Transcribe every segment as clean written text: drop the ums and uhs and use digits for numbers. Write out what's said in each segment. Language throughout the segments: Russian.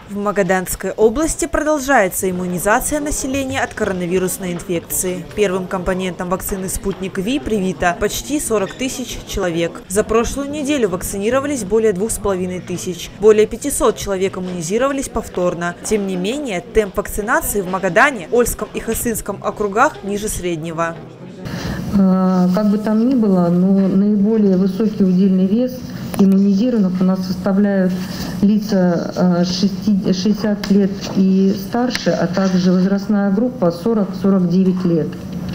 В Магаданской области продолжается иммунизация населения от коронавирусной инфекции. Первым компонентом вакцины «Спутник Ви» привито почти 40 тысяч человек. За прошлую неделю вакцинировались более 2500. Более 500 человек иммунизировались повторно. Тем не менее, темп вакцинации в Магадане, Ольском и Хасынском округах ниже среднего. Как бы там ни было, но наиболее высокий удельный вес иммунизированных у нас составляют лица 60 лет и старше, а также возрастная группа 40-49 лет.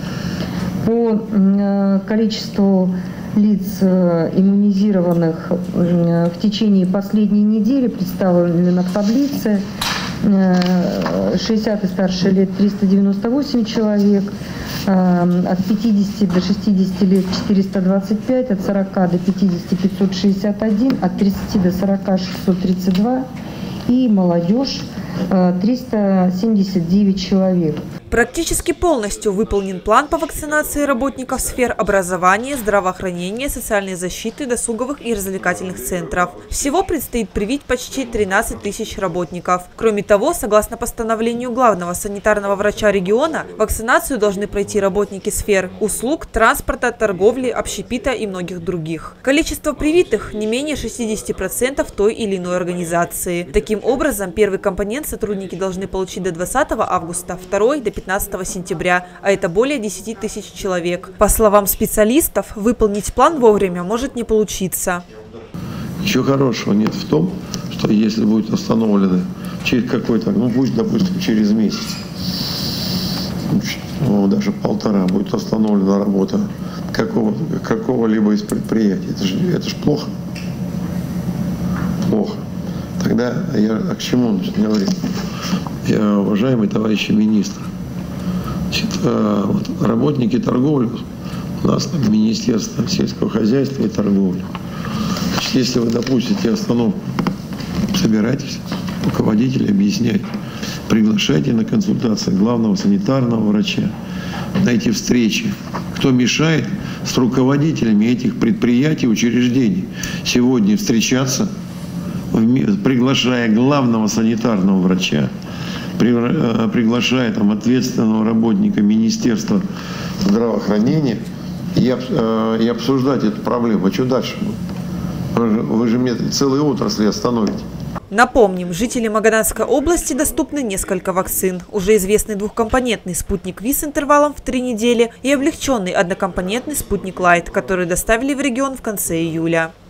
По количеству лиц иммунизированных в течение последней недели представлено в таблице. 60 и старше лет 398 человек, от 50 до 60 лет 425, от 40 до 50 561, от 30 до 40 632 и молодежь 379 человек. Практически полностью выполнен план по вакцинации работников сфер образования, здравоохранения, социальной защиты, досуговых и развлекательных центров. Всего предстоит привить почти 13 тысяч работников. Кроме того, согласно постановлению главного санитарного врача региона, вакцинацию должны пройти работники сфер услуг, транспорта, торговли, общепита и многих других. Количество привитых не менее 60% той или иной организации. Таким образом, первый компонент сотрудники должны получить до 20 августа, второй – до 15 сентября, а это более 10 тысяч человек. По словам специалистов, выполнить план вовремя может не получиться. Ничего хорошего нет в том, что если будет установлено через какой-то, пусть, допустим, через месяц, даже полтора, будет остановлена работа какого-либо из предприятий. Это ж плохо. Плохо. Тогда я к чему говорю? Уважаемые товарищи министры, работники торговли, у нас Министерство сельского хозяйства и торговли. Если вы допустите остановку, собирайтесь, руководители объясняйте, приглашайте на консультации главного санитарного врача, дайте встречи. Кто мешает с руководителями этих предприятий, учреждений сегодня встречаться, приглашая главного санитарного врача, приглашая ответственного работника Министерства здравоохранения и обсуждать эту проблему. А что дальше будет? Вы же мне целые отрасли остановите. Напомним, жителям Магаданской области доступны несколько вакцин. Уже известный двухкомпонентный «Спутник Ви» с интервалом в 3 недели и облегченный однокомпонентный «Спутник Лайт», который доставили в регион в конце июля.